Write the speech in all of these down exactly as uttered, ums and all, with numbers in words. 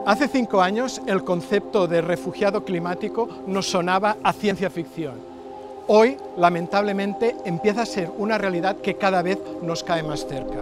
Hace cinco años el concepto de refugiado climático nos sonaba a ciencia ficción. Hoy, lamentablemente, empieza a ser una realidad que cada vez nos cae más cerca.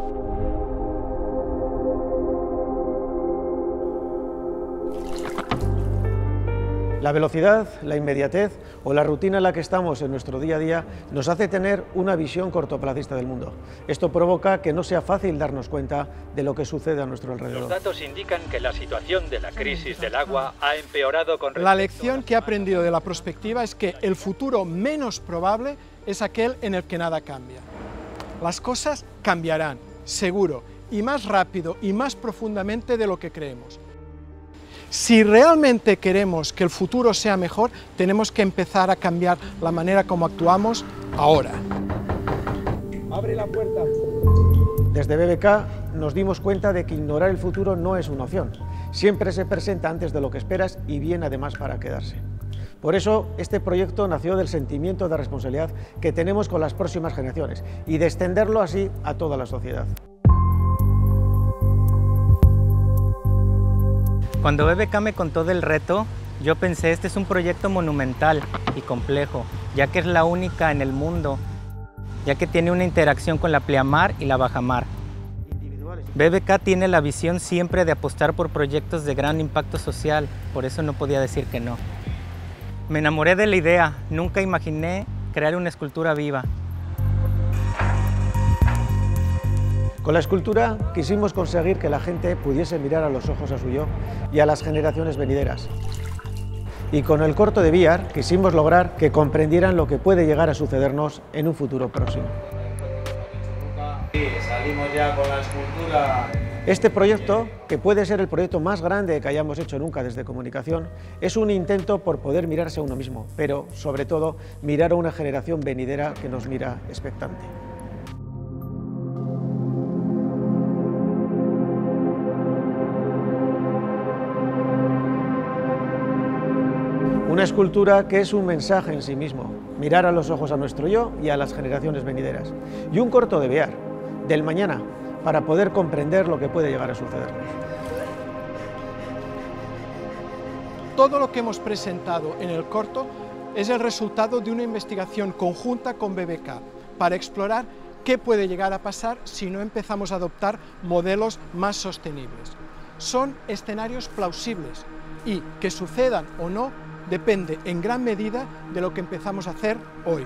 La velocidad, la inmediatez o la rutina en la que estamos en nuestro día a día nos hace tener una visión cortoplacista del mundo. Esto provoca que no sea fácil darnos cuenta de lo que sucede a nuestro alrededor. Los datos indican que la situación de la crisis del agua ha empeorado con respecto La lección que he aprendido de la prospectiva es que el futuro menos probable es aquel en el que nada cambia. Las cosas cambiarán, seguro, y más rápido y más profundamente de lo que creemos. Si realmente queremos que el futuro sea mejor, tenemos que empezar a cambiar la manera como actuamos ahora. ¡Abre la puerta! Desde B B K nos dimos cuenta de que ignorar el futuro no es una opción. Siempre se presenta antes de lo que esperas y viene además para quedarse. Por eso, este proyecto nació del sentimiento de responsabilidad que tenemos con las próximas generaciones y de extenderlo así a toda la sociedad. Cuando B B K me contó del reto, yo pensé, este es un proyecto monumental y complejo, ya que es la única en el mundo, ya que tiene una interacción con la pleamar y la bajamar. B B K tiene la visión siempre de apostar por proyectos de gran impacto social, por eso no podía decir que no. Me enamoré de la idea, nunca imaginé crear una escultura viva. Con la escultura quisimos conseguir que la gente pudiese mirar a los ojos a su yo y a las generaciones venideras. Y con el corto de V R quisimos lograr que comprendieran lo que puede llegar a sucedernos en un futuro próximo. Sí, salimos ya con la escultura. Este proyecto, que puede ser el proyecto más grande que hayamos hecho nunca desde comunicación, es un intento por poder mirarse a uno mismo, pero sobre todo mirar a una generación venidera que nos mira expectante. Una escultura que es un mensaje en sí mismo, mirar a los ojos a nuestro yo y a las generaciones venideras. Y un corto de V R, del mañana, para poder comprender lo que puede llegar a sucedernos. Todo lo que hemos presentado en el corto es el resultado de una investigación conjunta con B B K para explorar qué puede llegar a pasar si no empezamos a adoptar modelos más sostenibles. Son escenarios plausibles y, que sucedan o no, depende en gran medida de lo que empezamos a hacer hoy.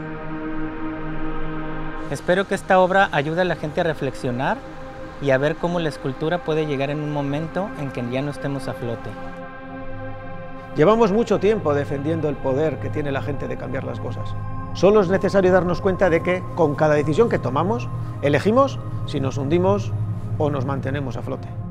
Espero que esta obra ayude a la gente a reflexionar y a ver cómo la escultura puede llegar en un momento en que ya no estemos a flote. Llevamos mucho tiempo defendiendo el poder que tiene la gente de cambiar las cosas. Solo es necesario darnos cuenta de que, con cada decisión que tomamos, elegimos si nos hundimos o nos mantenemos a flote.